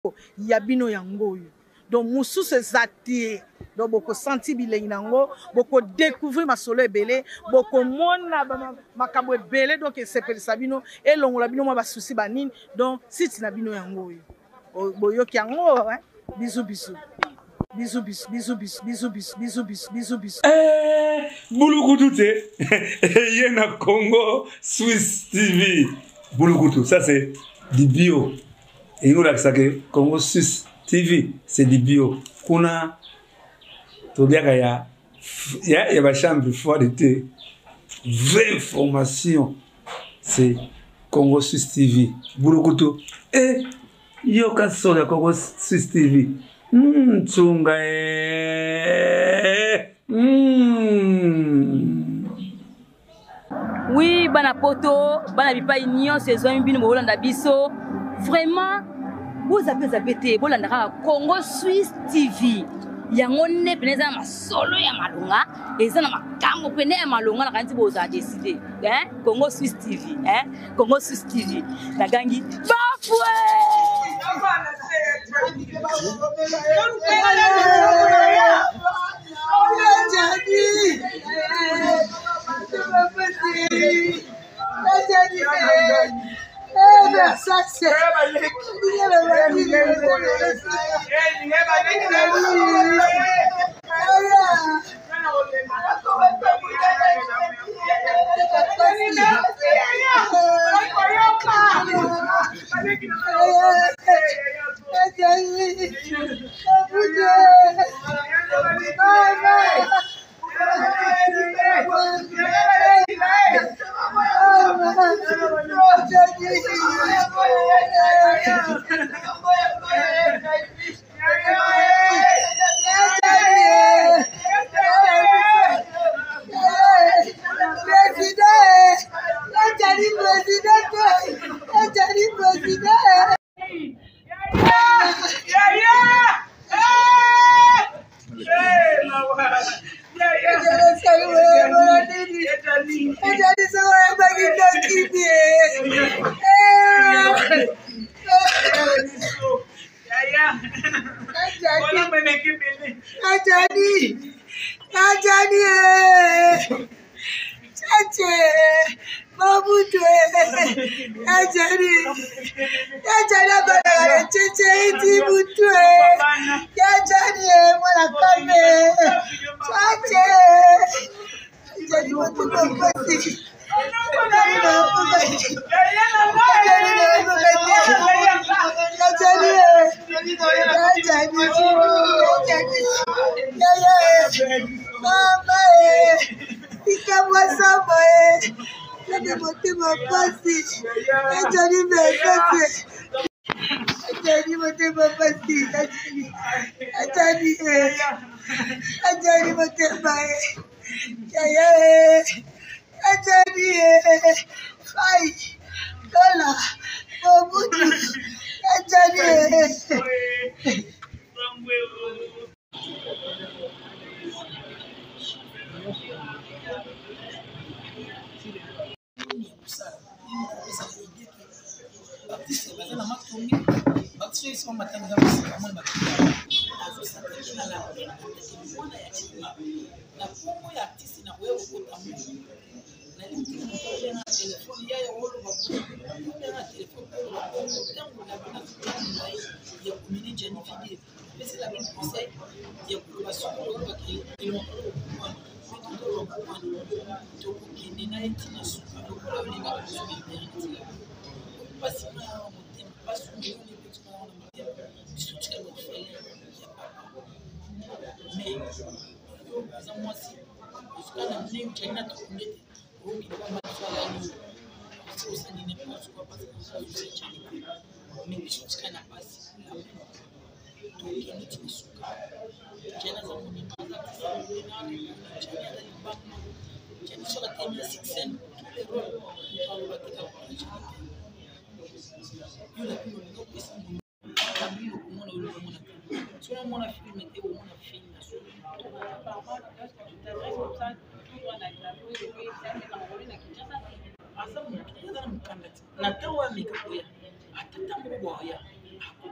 Yabino yango. Donc musu se zati. Donc boko senti bilei nango, boko découvrir ma solo ebele, boko mona makambo ebele donc sepeli sabino et longola bino ma ba souci banine. Donc site na bino yango. Boyoki yango hein. Bisous bisous. Bisous bisous bisous bisous bisous bisous bisous bisous bisous bisous. Bulukutu te. Yena Congo Swiss TV. Bulukutu, ça c'est du bio. Et nous là ça que Congo Swiss TV, c'est du bio. Kuna Tobiaka ya ma chambre froide de thé. Vraie information. C'est Congo Swiss TV. Bulukutu. Et yo kaso ya Congo Swiss TV. Tsunga Oui, bana poto, bana bipa union saison bino bolanda biso. Vraiment, vous avez été bolanda Congo Swiss TV. Yango ne peneza ma solo ya malunga, eza na makambo pene ya malunga na kanti boza décider. Hein? Congo Swiss TV, hein? Congo Swiss TV. La gangi bafwe.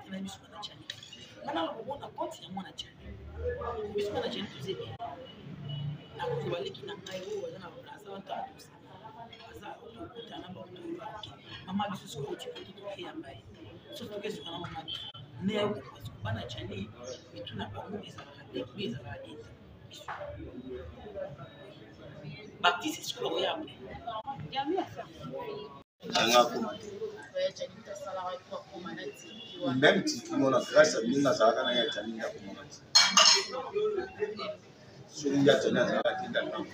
compte na biso na channel. Mana ko bona compte ya mwana channel. Biso na channel tu zebi. Na ko baleki na ngai o wana na plaza wanta tusa. Aza ko kutana ba ko mama biso so ko ti ya mbai. So to ke so kana mama. Ne ya ko bana channel bituna ba mo eza ba dita. Baptiste ce qu'on a appelé. Même si tout le monde a grâce à nous, ça va gagner à Tchani. Si on y a Tchani, ça va gagner à Tchani.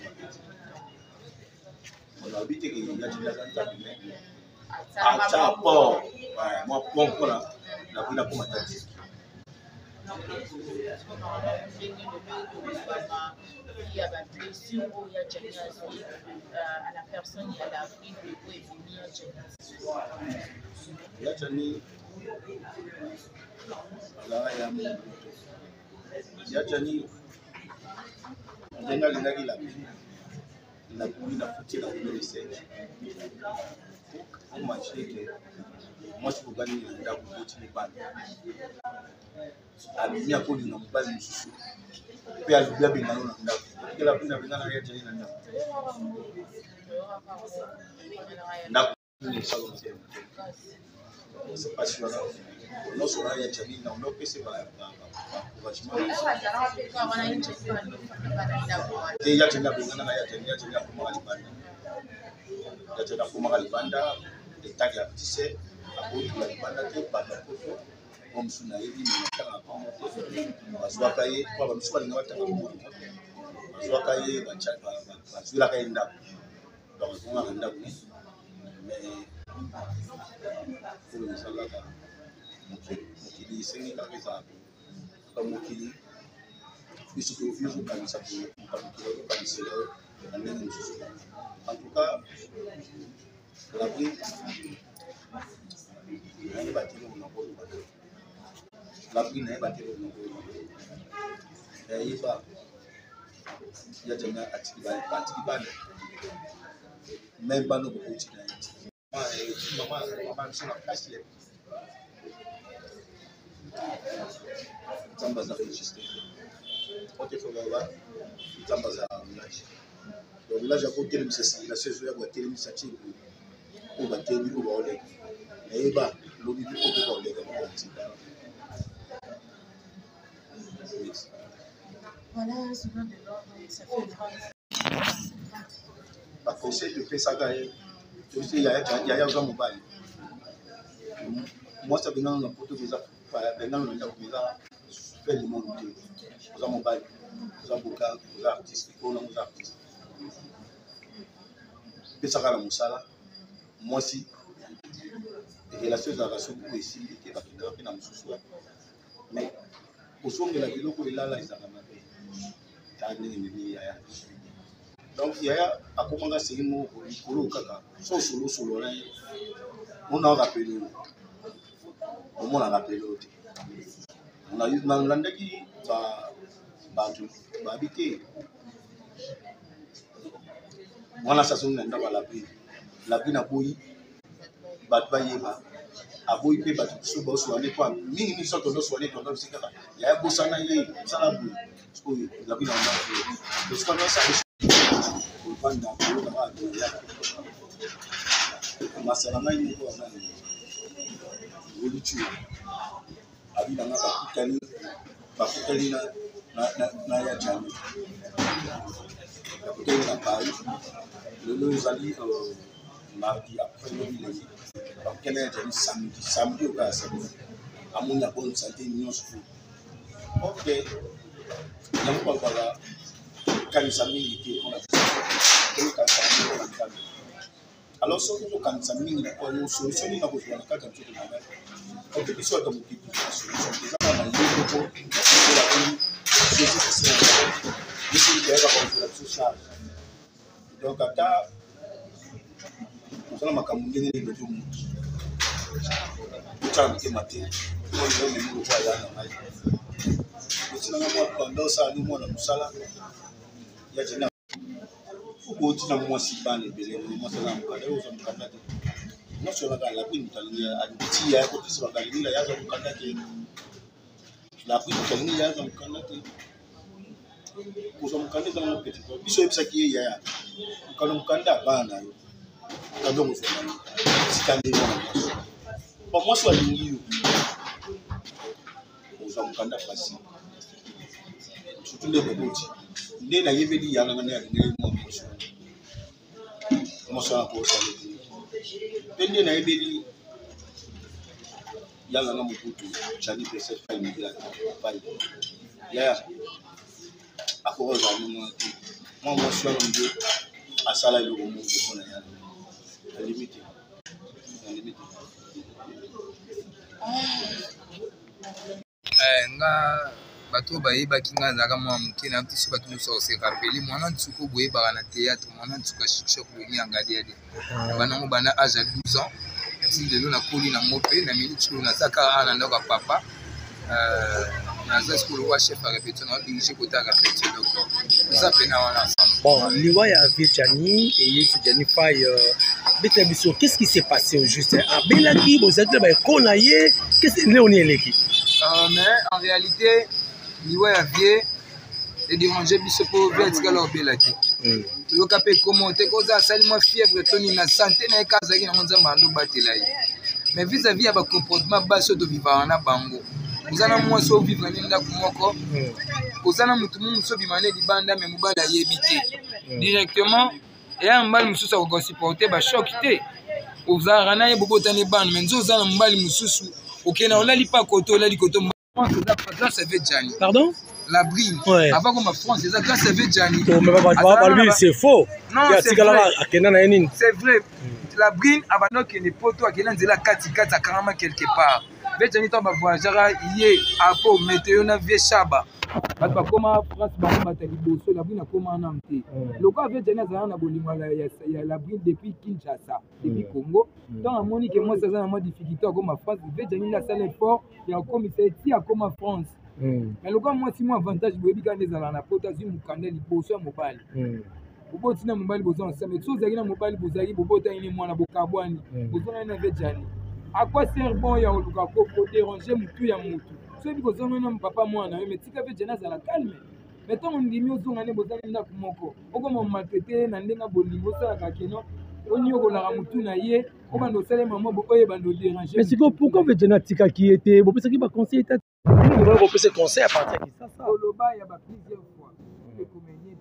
On a habité qu'il y a Tchani à Tchani. Ah, ça part. Moi, pour là, la vie n'a pas m'attendre. Il y a des blessures où il y a des à la personne, il y a la vie de où est venu il y a Tchani. Là, il y a Tchani. On a la vie. La vie n'a pas été la vie de sèche. Moi, je suis gagner la vie abimi akoli na mobali mosusu pe alibia bengano na ndako kela pina bengana ya tani na ndako ndako ni salo mzee c'est pas sûr non sur ya tani na ndo pese ba te ya tani bengana na ya tani ya kuma alibanda ya tani kuma alibanda etaki ya tise akoli alibanda te banda koto comme si on avait dit que on va soit cahier, on va soit les notes, on va soit cahier, on va soit la cahier d'ab. Donc on va rendre mais pour le salaire, donc il dit c'est une carte ça, comme il dit, il se trouve toujours comme ça pour comme c'est là, en tout cas, la vie, on va dire on a beau la vie n'est pas terrible. Il y a des gens qui même pas nous beaucoup maman sur la place tambaza registré quand il faut voir tambaza village le village a côté de c'est la saison ya côté de ça au bateau du au olé et bah l'objet du au olé voilà, souvent de l'ordre, ça fait la conseil de faire ça, il y a un mobile. Moi, ça vient dans le poteau de ça, dans le fait du monde. Vous avez mobile, vous avez beaucoup d'artistes, vous avez artistes. Et ça va dans mon salon. Moi aussi, et la seule relation pour ici, qui est dans mon sous-sol. Mais au son de la vidéo, il y a là, donc il y a à comment c'est une mot pour kaka so solo là on a rappelé on a rappelé on a eu dans l'andaki ba habiter on a ça son nda la vie na boyi ba yeba aboyi pe ba so ba so aller quoi mingi so to so aller to c'est kaka ya bosana ye sala boyi la vie na parce qu'on a ça banda ko ba ya masala ngai ko na uluchu abi na bakutani na ya jami bakutani na Paris le zali mardi après le lundi bakutani ya jami samedi au cas amuna bonne santé union sous OK donc voilà kanisa mingi on a alors ce que kanisa mingi kwa no solution ni ngabo kwa kata mtu na ngani OK biso ata mkipi solution déjà na leo ko la bonne c'est ici il y a pas de social donc ata on a makambo ngene ni betu mtu tutamke mate kwa hiyo ni mtu kwa yana mai sina ngamo ndo saa ni mwana msala ya jina uko tina mwasi bane bele mwasi na mkale uzo mkanda non sur la prime à petit à côté sur la ligne là ya zo mukanda ke la prime kalingi ya zo mukanda ke ko zo mukanda dans petit biso ebisa ki ya mukanda mukanda bana yo kando mo so sikande mo pour moi soit lingi ko zo mukanda pasi surtout les boboti ndé na yebeli ya ngana ya ndé mo so ko ça pendé na yebeli ya ngana mukutu chali pesa fa ni la pa ya akoro za ni mo so ndo asala yo mo ko na ya limite nga bato bayebaki nga azalaka mwa moke na biso bato mosusu ose rappele mwana ntuku boyebaka na théâtre mwana ntuku ashok wengi angadiade banango bana age ya 12 ans ti lelo nakoli nango mpe na minute sikolo nazaka ana ndako ya papa naza sikolo wa chef ya répétition naodirige kota ya répétition donc oza mpena wana ensemble. Bon, liwa ya vie Jani et Jani Faye beta biso, qu'est-ce qui s'est passé au juste abelaki bozaki ba ekona ye qu'est-ce que on eleki mais en réalité liwa ya vie edérange biso mpo vertical obelaki toyoka mpe komonte koza asali mwa fièvre toni na santé na ye ka azalaki nango nzambe andobatela ye mais vis-à-vis ya bacomportement basi oyo tovivaka na bango oza na mwasi ovivre ne ndako moko oza na motu mosusu obima ne libanda me mobali ayebi te directement eya mobali mosusu akokosupporte bashoki te ozalaka na ye bobotani bana me nzo oza na mobali mosusu okende olali mpa koto olali koto grâce avec Jani. Pardon? La brine. Ouais. Avant comme en France, c'est ça grâce avec Jani. Oh, mais lui, c'est faux. Non, c'est vrai. C'est vrai. La brine, avant qu'il ne ait pas, qu'il y a 4 carrément quelque part. Mais Jani, tu vas voir, hier, après, météo, on a vu Chaba. Parce que comme en France, la brine a comme en Amté. Le gars avec Jani, il y a la brine depuis Kinshasa, depuis Congo. Dans la monique, moi, ça a une difficulté comme en France. Jani a fait l'effort, il y a comme il a comme en France. Mais le gars, moi, si moi, avantage, je vais dire que dans la potasse, je vais dire mobile. Bobo tina mobile bozo ensemble. Tout ça, mobile bozaki, bobo taini moi na bokabwani. Bozo na avec Jani. À quoi sert bon ya oluka ko déranger mutu ya mutu? So bi bozo na papa moi na mais tika avec Jani za la calme. Mais tant on dit mieux zonga ne bozo na kumoko. Oko mo maltraiter na ndenga bolingo ça ka keno. On y ko la mutu na ye, ko bando sele maman bo oye bando déranger. Mais c'est pourquoi avec Jani tika qui était, bobo ça qui va conseiller ta. On va reposer conseil à partir de ça. Oloba ya ba plusieurs fois. Le comédien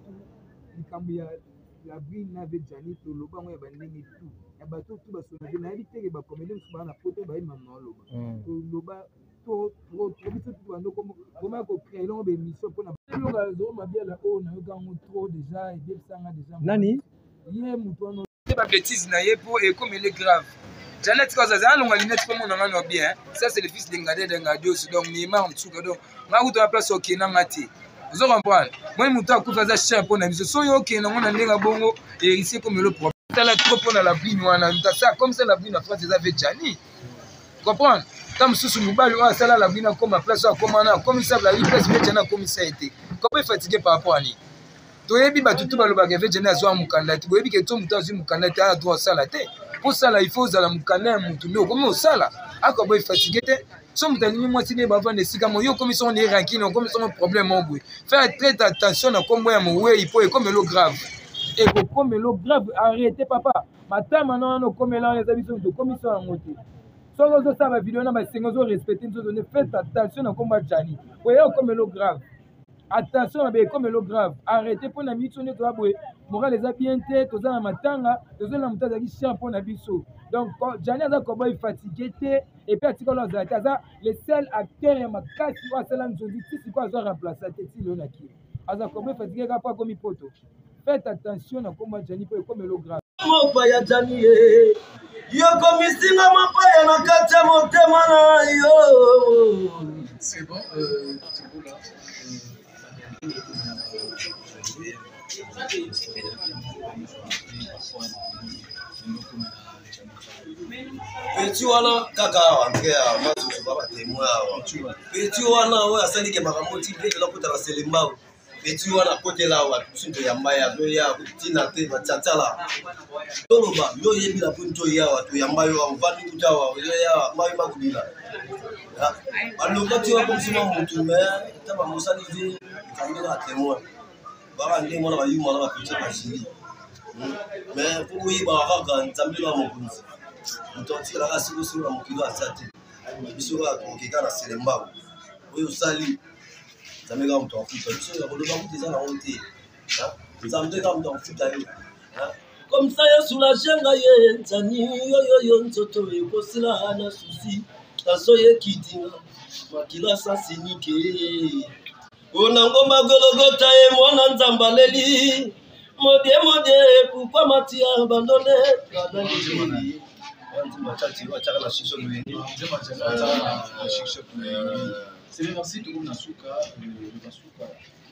la brine n'avait Jani to loba mo ya bandenge tout ya bato tout basona na biteke ba comédien so na photo ba maman loba to loba to biso tout bando comme ko créer long émission pour na loba zo mabia la o na yoka trop déjà et bien ça déjà nani ye mutono ba bêtise na ye pour et comme il est grave Janet quand ça a longa lunette comme on a no bien ça c'est le fils d'Engade aussi donc Neymar mtsuka donc na kuto la place OK na ngati. Vous comprenez? Moi, je suis un peu cher pour nous. Je suis OK, nous avons un bongo et ici comme le problème. Ça la trop pour la brine, comme ça la brine en France, c'est avec Jani. Vous comprenez? Quand je suis ça la brine comme ma place, comme ça, la place avec Jani comme ça a été. Comment est fatigué par rapport à lui? Tu as dit que tu vas le bagage avec Jani à soi mukanda. Tu as dit que tu as mukanda, tu as droit à ça la tête. Pour ça, il faut que mukanda mutume. Comment ça là? À quoi est fatigué? Somme d'ailleurs moi si les bavans de Sigamo yo comme ils sont les rankings comme ils sont problème en bruit faire très attention à comment il faut comme l'eau grave et comme l'eau grave arrêtez papa madame non comme là les habitants de commission en moté sans autres ça va vidéo na ba singozo respecter nous donner faites attention à comment Jani voyez comme l'eau grave attention à comme l'eau grave arrêtez pour na mission to abwe moral les abienté to za matanga to za na mutaza ki chien pour na biso donc Jani a comment il fatigué et puis atikolo azalaka le seul acteur ya makasi oyo asala nzondi ti sikoyo aza remplace te ti leo na kili aza kobe fatigué kaka po akomi poto faites attention na komba Jani po ekomelo grave mopaya Jani ye yokomisinga mopaya na kati ya motema na yo c'est bon là Petit wana kaka wangea mazu baba temwa wa. Petit wana oya asali ke makamoti pe la kutala selemba. petit wana côté là wa tsinto ya mbaya zo ya kutina te bachatala toloba yo yebi la punto ya watu ya mbayo wa uvani kutawa yo ya mbayo makubila alokati wa kumsima mtu me taba musalize kamera témoin baba ndi mwana ba yuma na petit bashiri mais pour oui ba kaka nzambila mokunzi mtonti la kasi kusura mukilo asate bisura tukika na selemba oyo sali zamega mtu afuta bisura ko ba kutiza na honte zamega mtu afuta yo comme ça yo soulagenga ye ntani yo nzoto ekosila na susi asoye kitinga makila sasinike ona ngomba gologota e mwana nzambaleli modie pourquoi matia abandonné abandonné matati wataka na shisho lui c'est merci tout le nasuka nasuka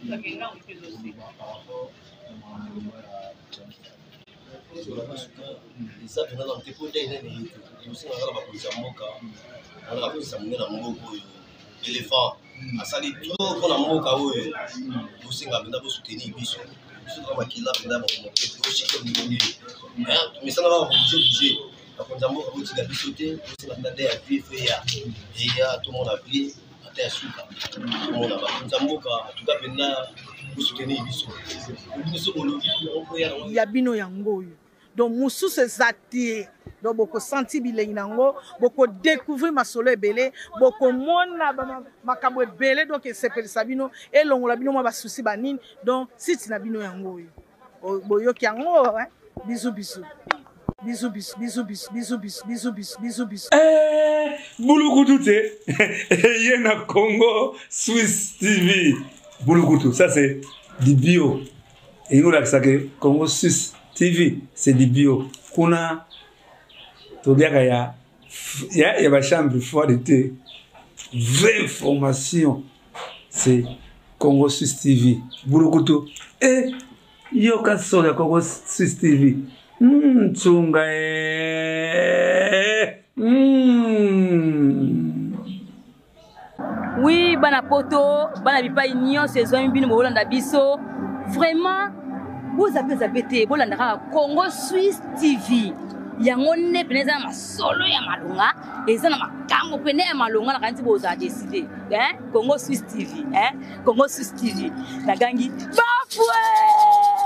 ça tu dans tes côtés nene aussi na kala bakonza mboka ala kosa mungena mboko éléphant asali trop pour na mboka oyo usinga benda bo soutenir biso sur ma kila benda bo ko shiko ni mais ça va bouger bakonza mboka boti ga biso te usinga benda ya vie ya et tout le monde a appelé ata suka tout le monde a bakonza mboka tuka benda bo soutenir biso bolo ya bino yango oyo donc mosusu ezati donc boko senti bilengi nango boko découvrir masolo ebele boko mona makambo ebele donc esepelisa bino elongola bino mwa basusi banini donc site na bino yango oyo boyoki yango bisu Bulukutu te ye na Congo Swiss TV Bulukutu, ça c'est du bio et nous là ça que Congo Swiss TV c'est du bio kuna tobiaka ya ba chambre froide d'été vraie formation c'est Congo Swiss TV Bulukutu et yo kaso ya Congo Swiss TV tsunga Oui, bana poto, bana bipai nyon saison bino bolanda biso. Vraiment, vous avez été bolanda Congo Swiss TV. Yango ne peneza masolo ya malunga, eza na makambo pene ya malunga na kanti boza décider. Congo Swiss TV, Congo Swiss TV. Na gangi bafwe!